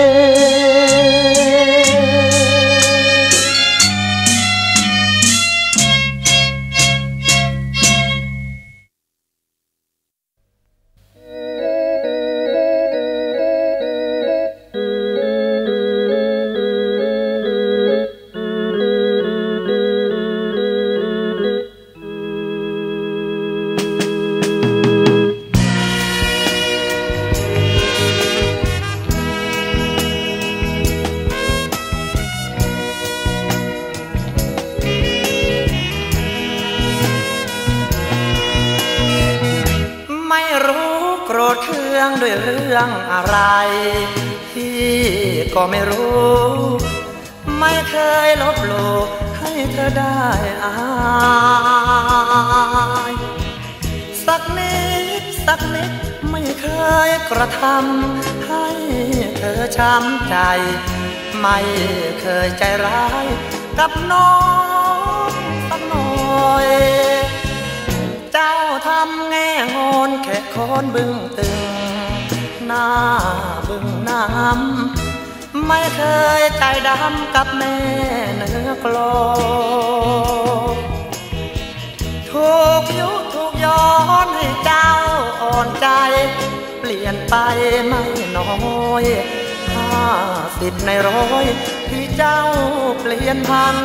ด้วยเรื่องอะไรพี่ก็ไม่รู้ไม่เคยลบหลู่ให้เธอได้อายสักนิดสักนิดไม่เคยกระทำให้เธอช้ำใจไม่เคยใจร้ายกับน้องสักหน่อยเจ้าทำแง่งอนแค่โคนบึ้งตึงหน้าบึ้งน้ำไม่เคยใจดำกับแม่เนื้อกลอถูกยุถูกย้อนให้เจ้าอ่อนใจเปลี่ยนไปไม่น้อยห้าสิบในร้อยที่เจ้าเปลี่ยนพัน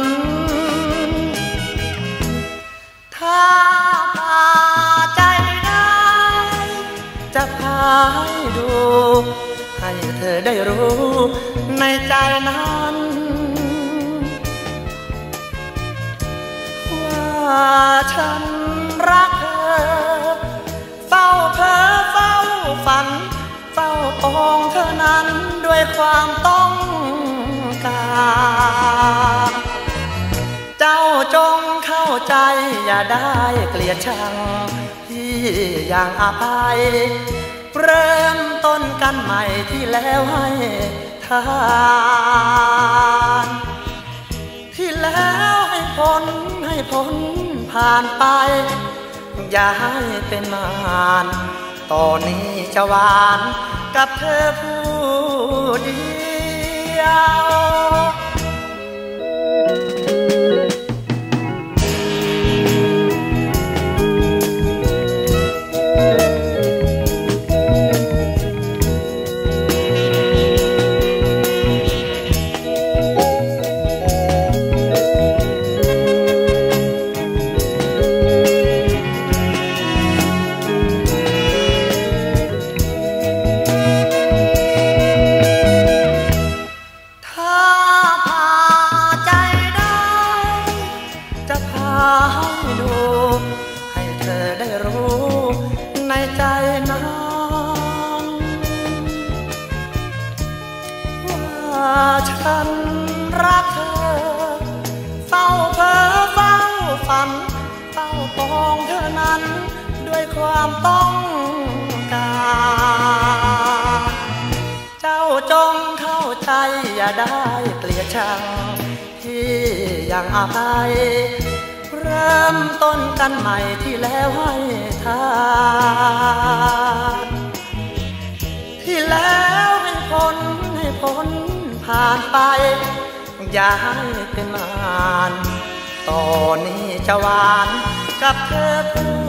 ถ้าพาใจได้จะพาให้ดูหให้เธอได้รู้ในใจนั้นว่าฉันรักเธอเฝ้าเพ้อเฝ้าฝันเฝ้าปองเธอนั้นด้วยความต้องการเจ้าจงเข้าใจอย่าได้เกลียดชังที่อย่างอภัยเริ่มต้นกันใหม่ที่แล้วให้ทานที่แล้วให้พ้นให้พ้นผ่านไปอย่าให้เป็นมารตอนนี้จะหวานกับเธอผู้เดียวฉันรักเธอเฝ้าเพ้อเฝ้าฝันเฝ้าปองเธอนั้นด้วยความต้องการเจ้าจงเข้าใจอย่าได้เกลียดชังที่ยังอภัยเริ่มต้นกันใหม่ที่แล้วให้ทานที่แล้วให้พ้นให้พ้นผ่านไปอย่าให้เป็นมารตอนนี้จะหวานกับเธอผู้